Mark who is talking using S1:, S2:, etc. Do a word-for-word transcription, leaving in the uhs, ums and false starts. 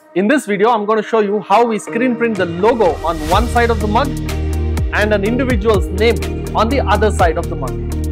S1: In this video, I'm going to show you how we screen print the logo on one side of the mug and an individual's name on the other side of the mug.